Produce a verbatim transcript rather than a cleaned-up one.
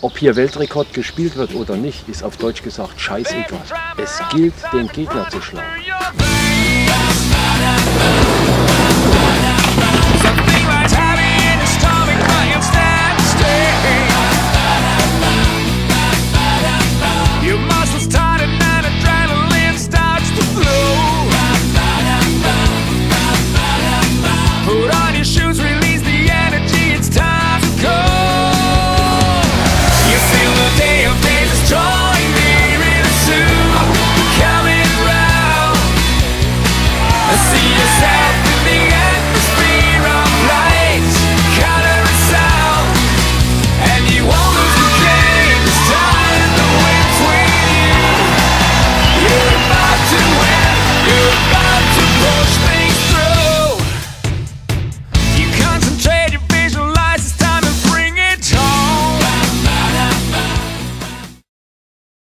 Ob hier Weltrekord gespielt wird oder nicht, ist auf Deutsch gesagt scheißegal. Es gilt, den Gegner zu schlagen.